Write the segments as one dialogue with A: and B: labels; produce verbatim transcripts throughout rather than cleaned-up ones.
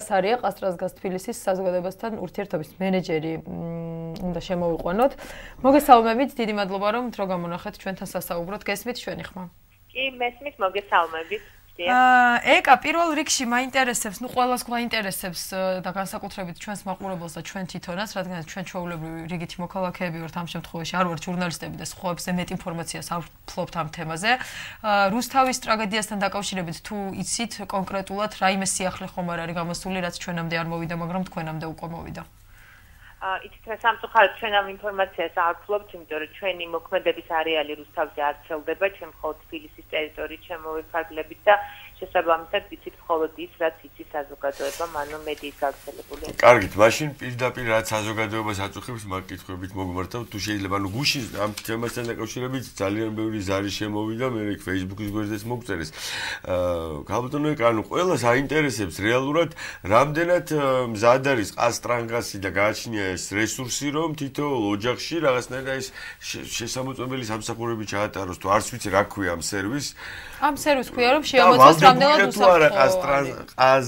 A: სარია ყასტრაზგაზ თბილისის საზოგადოებასთან ურთიერთობის მენეჯერი უნდა შემოვიყვანოთ. მოგესალმებით, დიდი მადლობა რომ დრო გამონახეთ ჩვენთან სასაუბროთ. გესმით ჩვენი ხმა?
B: კი, მესმით, მოგესალმებით.
A: ეკა პირველ რიგში მაინტერესებს, ну ყველას გვაინტერესებს და განსაკუთრებით ჩვენს მაყურებელს და ჩვენ თვითონაც, რადგან ჩვენ ჩვეულებრივი რიგითი მოქალაქეები ვართ ამ შემთხვევაში, არ ვართ ჟურნალისტები და სხვაებზე მეტ ინფორმაციას არ ვფლობთ ამ თემაზე. რუსთავის ტრაგედიასთან დაკავშირებით თუ იცით კონკრეტულად რაიმე სიახლე ხომ არ არის გამოსული, რაც ჩვენამდე არ მოვიდა, მაგრამ თქვენამდე უკვე მოვიდა.
B: იცით რა სამწუხაროდ ჩვენ ამ ინფორმაციას არ ვფლობთ, იმიტომ რომ ჩვენი მოქმედების არეალი რუსთავზე არ ვრცელდება, ჩვენ მხოლოდ თბილისის ტერიტორიით შემოვიფარგლებით და შესაბამისად ვიცით მხოლოდ ის, რაც იცის საზოგადოება, ანუ მედიის გავრცელებული.
C: კარგით, მაშინ პირდაპირ რაც საზოგადოებას აწუხებს, მაგ კითხვებით მოგმართავ, თუ შეიძლება, ანუ გუშინ ამ თემასთან დაკავშირებით ძალიან ბევრი ზარი შემოვიდა, მე რეკ Facebook-ის გვერდზეც მოგწერეს. აა, გაბატონო ეკა, ანუ ყველას აინტერესებს რეალურად, რამდენად მზად არის ყასტრანგასი და გააჩნია ეს რესურსი, რომ თითოეულ ოჯახში რაღაცნაირად ეს შესამოწმებელი სამსახურები ჩაატაროს, თუ არც ვიცი რა ქვია ამ სერვისს.
A: ამ სერვისს ქვია, რომ შეამოწმოს რამდენად
C: უსაფრთხოა ყაზ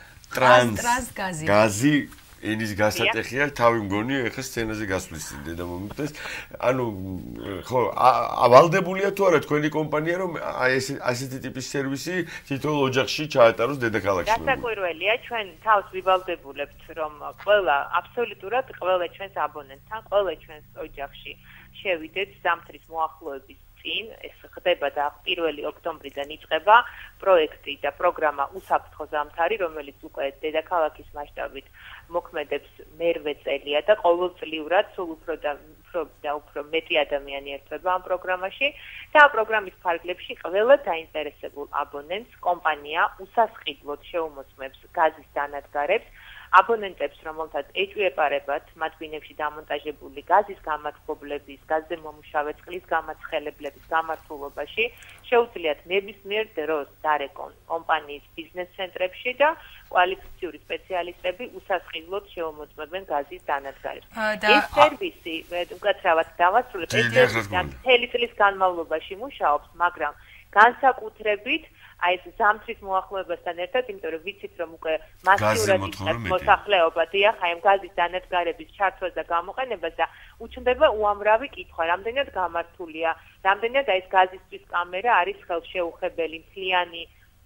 C: ტრანს გაზი ენის გასატეხია, თავი მგონი ეხა სცენაზე გასვლის დედა მომიტეს. ანუ ხო, ავალდებულია თუ არა თქვენი კომპანია, რომ აი ეს ასეთი ტიპის სერვისი თითოეულ ოჯახში ჩაატაროს დედაქალაქში.
B: გასაკვირველია, ჩვენ თავს ვივალდებულებთ, რომ ყველა აბსოლუტურად ყველა ჩვენს აბონენტთან, ყველა ჩვენს ოჯახში შევიდეთ ზამთრის მოახლოების წინ, ეს ხდება და პირველი ოქტომბრიდან იწყება პროექტი და პროგრამა უსაფრთხო ზამთარი, რომელიც უკვე დედაქალაქის მასშტაბით მოქმედებს მერვე წელია და ყოველწლიურად სულ უფრო და უფრო და უფრო მეტი ადამიანი ერთვება ამ პროგრამაში და ამ პროგრამის ფარგლებში ყველა დაინტერესებულ აბონენტს კომპანია უსასყიდლოდ შეუმოწმებს გაზის დანადგარებს აბონენტებს, რომელთაც ეჭვიეპარებათ მათ ბინებში დამონტაჟებული გაზის გამათბობლების, გაზზე მომუშავე წყლის გამაცხელებლების გამართულობაში შეუძლიათ ნებისმიერ დროს დარეკონ კომპანიის ბიზნეს ცენტრებში და კვალიფიციური სპეციალისტები უსასყიდლოდ შეუმოწმებენ გაზის დანადგარებს. ეს სერვისი უკაცრავად დავასრულებ, მთელი წლის განმავლობაში მუშაობს, მაგრამ განსაკუთრებით აი ეს ზამთრის მოახლოებასთან ერთად, იმიტომ რომ ვიცით რომ უკვე მასიურად იქნება მოსახლეობა, დიახ, აი ამ გაზის დანადგარების ჩართვას და გამოყენებას და უჩნდება უამრავი კითხვა, რამდენად გამართულია, რამდენად აი ეს გაზისთვის კამერა არის ხელშეუხებელი, მთლიანი.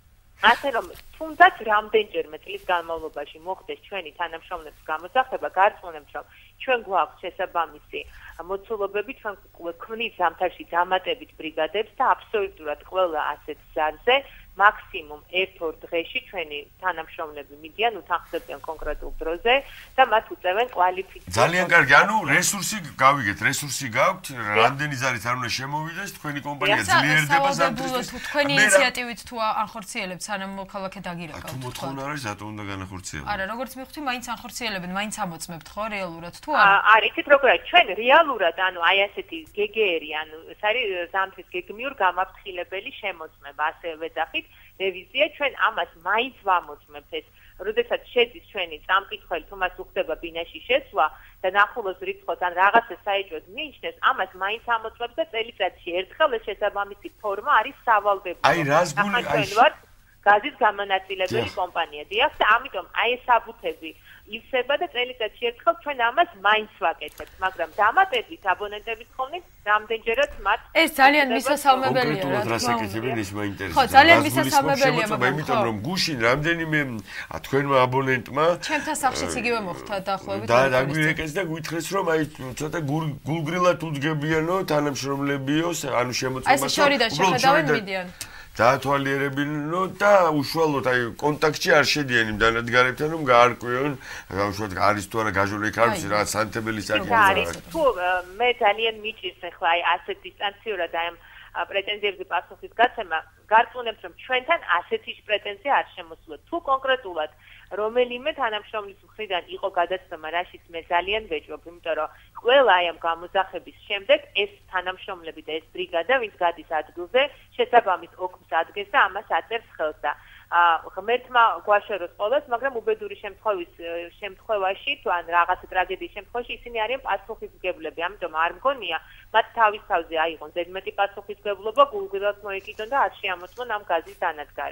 B: ასე რომ თუნდაც რამდენჯერმე წლის განმავლობაში მოხდეს ჩვენი თანამშრომლების გამოსახება, გარწმუნებთ რომ ჩვენ გვაქვს შესაბამისი მოცულობები, ჩვენ გვქმნით ზამთარში დამატებით ბრიგადებს და აბსოლუტურად ყველა ასეთ ზარზე მაქსიმუმ ერთ-ორ დღეში ჩვენი თანამშრომლები მიდიან, უთანხმდებიან კონკრეტულ დროზე და მათ უწევენ კვალიფიცირებულ.
C: ძალიან კარგი, ანუ რესურსი გავიგეთ, რესურსი გაქვთ, რამდენი ზარით არ უნდა შემოვიდეს, თქვენი კომპანია ძლიერდება ზამთრისთვის.
A: თუ თქვენი ინიციატივით თუ ახორციელებთ, სანამ მოქალაქე დაგირეკავთ.
C: თუ მოთხოვნა არის, რატომ უნდა განახორციელოთ?
A: არა, როგორც მივხვდი, მაინც ახორციელებენ, მაინც ამოწმებთ ხო რეალურად თუ არა?
B: არა, იცით როგორია, ჩვენ რეალურად, ანუ აი ასეთი გეგეერი, ანუ ეს არის ზამთრის გეგმიურ გამაფრთხილებელი შემოწმება, ასე ვეძახით. რევიზია ჩვენ ამას მაინც ვამოწმებთ ეს როდესაც შედის ჩვენი წამკითხველი თუ მას უხდება ბინაში შესვლა და ნახულოს რიცხოს ან რაღაცა საეჭვოდ მიიჩნევს ამას მაინც ამოწმებთ და წელიწადში ერთხელ ეს შესაბამისი ფორმა არის სავალდებულო
C: აი რას გული
B: აი გაზის გამონაწილებელი კომპანია დიახ და ამიტომ აი ეს საბუთები ივსება და წელიწადში ერთხელ ჩვენ ამას მაინც ვაკეთებთ, მაგრამ დამატებით აბონენტების ხოვნით რამდენჯერაც მათ
A: ეს ძალიან მისასალმებელია
C: რა თქმა უნდა. ის მაინტერესებს.
A: ხო, ძალიან მისასალმებელია,
C: მაგრამ იმიტომ რომ გუშინ რამდენიმე თქვენმა აბონენტმა
A: ჩემთან სახშიც იგივე მოხდა დაახლოებით.
C: და დაგვირეკეს და გვითხრეს რომ აი ცოტა გულგრილად უძგებიანო თანამშრომლებიო, ანუ შემოწმებას.
A: აი შორიდან შეხედავენ მიდიან.
C: დაათვალიერებინო და უშუალოდ აი კონტაქტში არ შედიან იმ დანადგარებთან რომ გაარკვიონ, უშუალოდ არის თუ არა გაჟული იქ არის რაღაც სანტებელი საკითხი.
B: არის თუ მე ძალიან მიჭირს ახლა აი ასეთ დისტანციურად აი ამ პრეტენზიებზე პასუხის გაცემა, გარწმუნებთ რომ ჩვენთან ასეთი პრეტენზია არ შემოსულა. თუ კონკრეტულად რომელიმე თანამშრომლის მხრიდან იყო გადაცემა, რაშიც მე ძალიან ვეჭვობ, იმიტომ რომ ყველა აი ამ გამოსახების შემდეგ ეს თანამშრომლები და ეს ბრიგადა, ვინც გადის ადგილზე, შესაბამის ოქმს ადგენს და ამას აწერს ხელს და ღმერთმა გვაშეროს ყოველს, მაგრამ უბედური შემთხვევის შემთხვევაში, თუ ან რაღაცა ტრაგედიის შემთხვევაში ისინი არიან პასუხისმგებლები, ამიტომ არ მგონია მათ თავის თავზე აიღონ ზედმეტი პასუხისმგებლობა, გულგრილად მოეკიდონ და არ შეამოწმონ ამ გაზის დანადგარებს.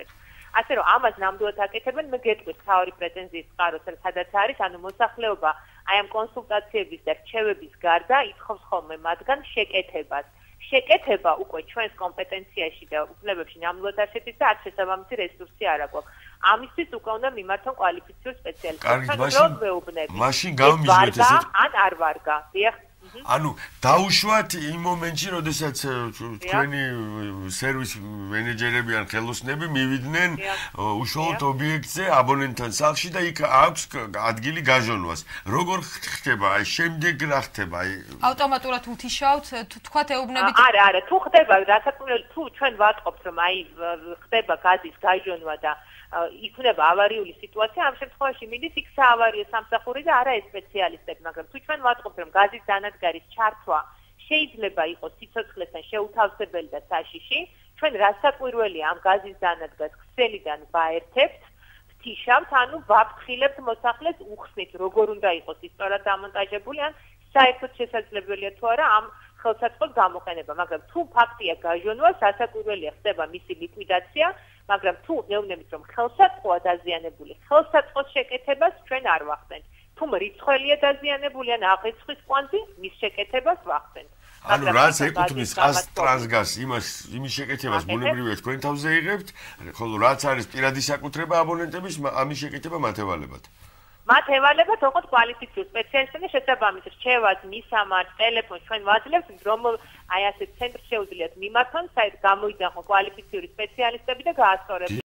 B: ასე რომ ამას ნამდვილად აკეთებენ, მე გეტყვით თავი პრეტენზიის წყაროს, სადაც არის, ანუ მოსახლეობა აი ამ კონსულტაციების და რჩევების გარდა ითხოვს ხოლმე მათგან შეკეთებას. შეკეთება უკვე ჩვენს კომპეტენციაში და უფლებებში ნამდვილად არ შედის და არც შესაბამისი რესურსი არ აქვს. ამისთვის უკვე უნდა მიმართონ კვალიფიციური სპეციალისტები.
C: მაშინ გამომიძვეთ ესეთ
B: ან არ ვარგა. დიახ.
C: ანუ დაუშვათ იმ მომენტში, როდესაც თქვენი სერვის მენეჯერები ან ხელოსნები მივიდნენ უშუალოდ ობიექტზე აბონენტთან სახლში და იქ აქვს ადგილი გაჟონვას. როგორ ხდება? აი შემდეგ რა ხდება? აი
A: ავტომატურად უთიშავთ, თქვათ ეუბნებით.
B: არა, არა, თუ ხდება, რასაკვირველია, თუ ჩვენ ვატყობთ, რომ აი ხდება გაზის გაჟონვა და იქნება ავარიული სიტუაცია, ამ შემთხვევაში მიდის იქ საავარიო სამსახური და არა ეს სპეციალისტები, მაგრამ თუ ჩვენ ვატყობთ, რომ გაზის დანადგარის ჩართვა შეიძლება იყოს სიცოცხლესთან შეუთავსებელი და საშიში, ჩვენ რასაკვირველია ამ გაზის დანადგარს ქსელიდან ვაერთებთ, ვთიშავთ, ანუ ვაფრთხილებთ მოსახლეს, უხსნით, როგორ უნდა იყოს ის სწორად დამონტაჟებული, ან საერთოდ შესაძლებელია თუ არა ამ ხელსაწყოს გამოყენება, მაგრამ თუ ფაქტია გაჟონვა, რასაკვირველია ხდება მისი ლიკვიდაცია, მაგრამ თუ ნეუბნებით რომ ხელსაწყოა დაზიანებული, ხელსაწყოს შეკეთებას ჩვენ არ ვახდენთ. თუ მრიცხველია დაზიანებული ან აღრიცხვის კვანძი, მის შეკეთებას ვახდენთ.
C: ანუ რაც ეკუთვნის ყაზ ტრანსგაზს, იმას იმის შეკეთებას ბუნებრივია თქვენ თავზე იღებთ, ხოლო რაც არის პირადი საკუთრება აბონენტების, ამის შეკეთება მათ ევალებათ. მათ ევალებათ ოღონდ კვალიფიციური სპეციალისტები შესაბამის რჩევას, მისამართს, ტელეფონს ჩვენ ვაძლევთ, რომ აი ასე ცენტრს შეუძლიათ მიმართონ, საერთოდ გამოიძახონ კვალიფიციური სპეციალისტები და გაასწორებინონ